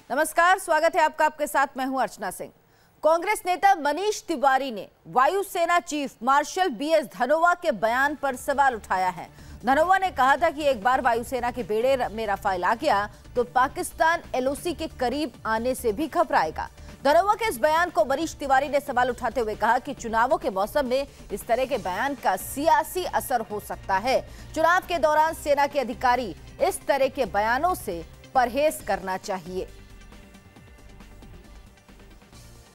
नमस्कार, स्वागत है आपका। आपके साथ मैं हूं अर्चना सिंह। कांग्रेस नेता मनीष तिवारी ने वायुसेना चीफ मार्शल बीएस धनोआ के बयान पर सवाल उठाया है। धनोआ ने कहा था कि एक बार वायुसेना के बेड़े में राफेल आ गया तो पाकिस्तान एलओसी के करीब आने से भी घबराएगा। धनोआ के इस बयान को मनीष तिवारी ने सवाल उठाते हुए कहा कि चुनावों के मौसम में इस तरह के बयान का सियासी असर हो सकता है। चुनाव के दौरान सेना के अधिकारी इस तरह के बयानों से परहेज करना चाहिए।